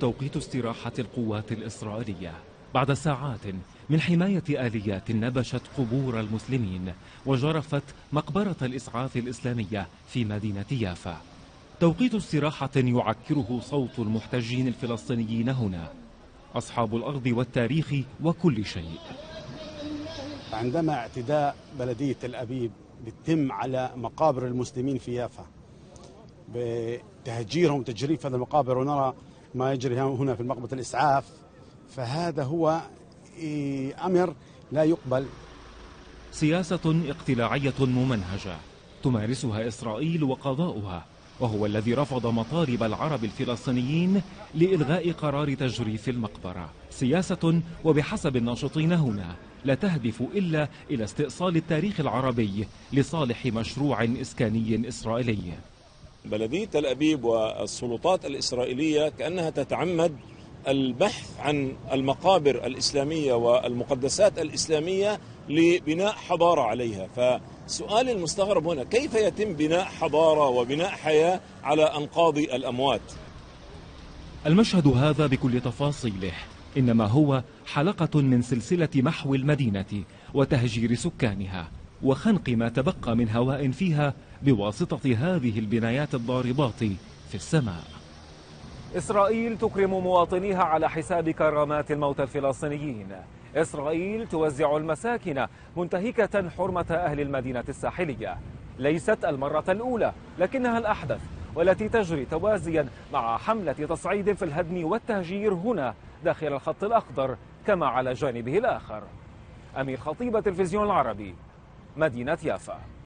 توقيت استراحة القوات الإسرائيلية بعد ساعات من حماية آليات نبشت قبور المسلمين وجرفت مقبرة الإسعاف الإسلامية في مدينة يافا. توقيت استراحة يعكره صوت المحتجين الفلسطينيين هنا، أصحاب الأرض والتاريخ وكل شيء. عندما اعتداء بلدية تل أبيب بيتم على مقابر المسلمين في يافا بتهجيرهم وتجريف هذه المقابر، ونرى ما يجري هنا في مقبرة الإسعاف، فهذا هو أمر لا يقبل. سياسة اقتلاعية ممنهجة تمارسها إسرائيل وقضاؤها، وهو الذي رفض مطالب العرب الفلسطينيين لإلغاء قرار تجريف المقبرة. سياسة وبحسب الناشطين هنا لا تهدف إلا إلى استئصال التاريخ العربي لصالح مشروع إسكاني إسرائيلي. بلدية تل أبيب والسلطات الإسرائيلية كأنها تتعمد البحث عن المقابر الإسلامية والمقدسات الإسلامية لبناء حضارة عليها. فسؤال المستغرب هنا، كيف يتم بناء حضارة وبناء حياة على أنقاض الأموات؟ المشهد هذا بكل تفاصيله إنما هو حلقة من سلسلة محو المدينة وتهجير سكانها وخنق ما تبقى من هواء فيها بواسطة هذه البنايات الضاربات في السماء. إسرائيل تكرم مواطنيها على حساب كرامات الموتى الفلسطينيين. إسرائيل توزع المساكن منتهكة حرمة أهل المدينة الساحلية. ليست المرة الأولى لكنها الأحدث، والتي تجري توازيا مع حملة تصعيد في الهدم والتهجير هنا داخل الخط الأخضر كما على جانبه الآخر. أمير خطيب، التلفزيون العربي، مدينة يافا.